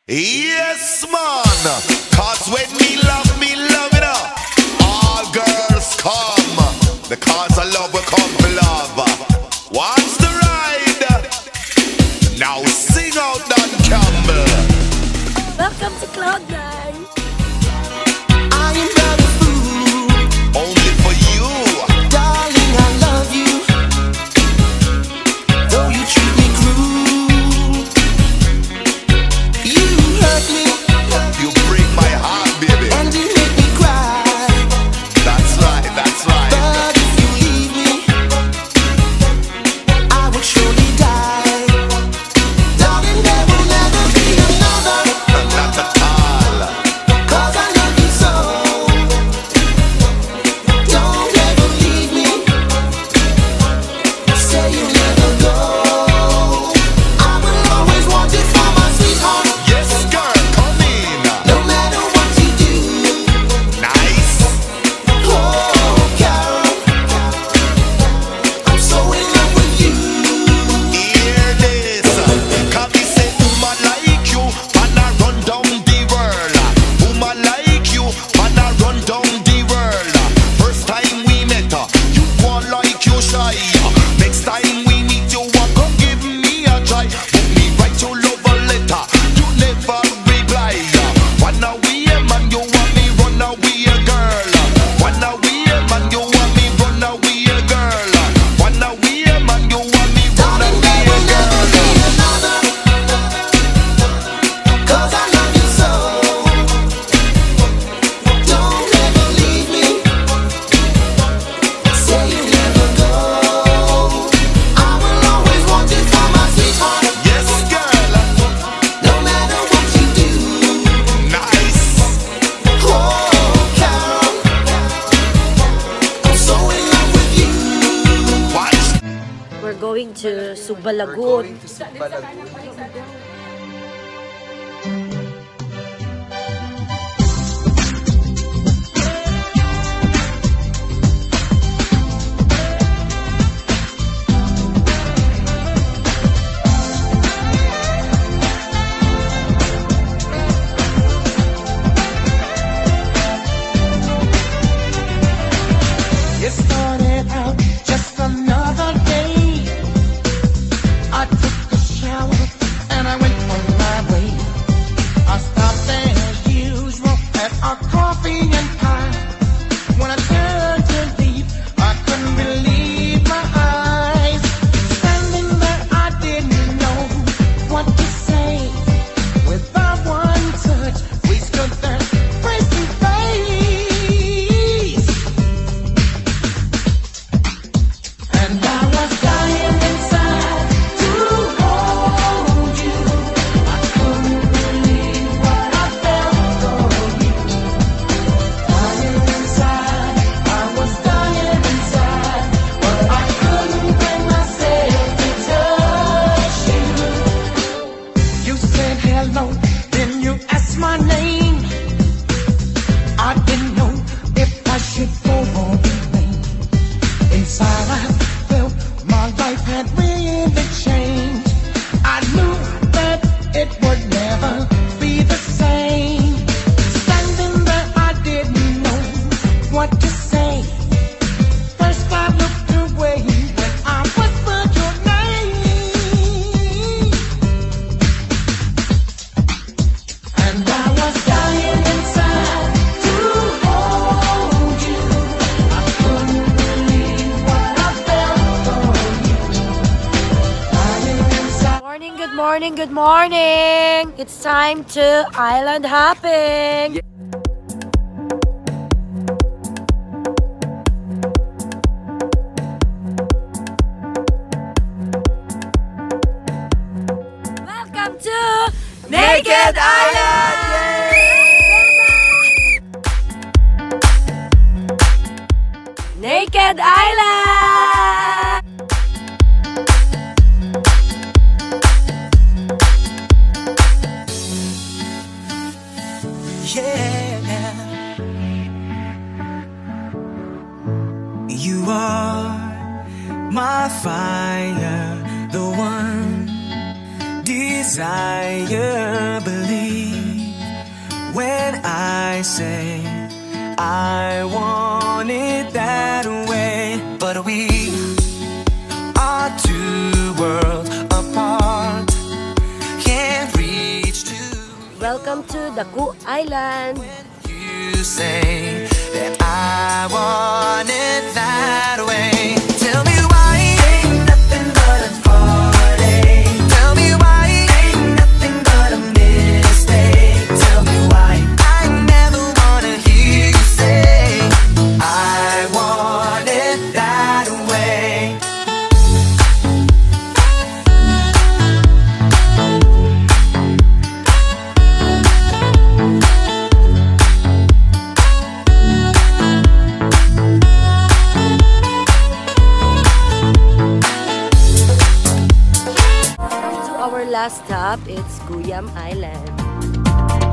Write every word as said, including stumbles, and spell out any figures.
Yes, man. Cause when me love, me love it up. All girls come. The cause of love will come for love. What's the ride? Now sing out Don Campbell. Welcome to Cloud Nine. I am not a fool. Only for you. Darling, I love you. Though you treat me cruel, you hurt me. You break my heart, baby. And you make me cry. That's right, that's right. But if you leave me, I would surely die. Darling, there will never be another. Not at all. Cause I love you so. Don't ever leave me. Say you'll never go. I will always want it for my sweetheart. Yes, girl, come in. No matter what you do. Nice. Oh, Carol, I'm so in love with you. Hear this. Cause me say woman like you, and I run down the world. Woman like you, and I run down the world. First time we met, uh, you want like you shy. Next time we meet you, want come give me a try. Put me write your love a letter, you never reply. Wanna we a man, you want me run away a girl. Wanna we a man, you want me run away a girl. Wanna we a man, you want me run Darling, away there a will never be girl. another. Cause I love you so. Don't ever leave me. Say you'll never go. I will always want it for my sweetheart. Yes, girl. No matter what you do. Nice. Oh, Carol, I'm so in love with you. Watch. We're going to Subalagun. It started out just another day. I took a shower and I went on my way. I stopped as usual at our coffee and pie. When I turned to leave, I couldn't believe my eyes. Standing there, I didn't know what to say. Without one touch, we stood there face to face. And I was dying inside to hold you. I couldn't believe what I felt for you. Dying inside, I was dying inside, but I couldn't bring myself to touch you. You said hello, then you asked my name. I didn't know if I should go or remain. Inside I felt my life had really changed. I knew that it would never be the same. Standing there, I didn't know what to say. First I looked away when I whispered your name. And I was dying inside to hold you. I couldn't believe what I felt for you. Dying inside. Morning, good morning, good morning. It's time to island hopping. Welcome to Naked Island. Naked Island. Yeah, you are my fire, the one desire, believe. I say I want it that way, but we are two worlds apart, can't reach to. Welcome to Daku Island. You say that I want it that way. Tell me why ain't nothing but a heartache. Tell me why ain't nothing but a mistake. Tell me why I never wanna hear you say I want it that way. To our last stop, it's Guyam Island.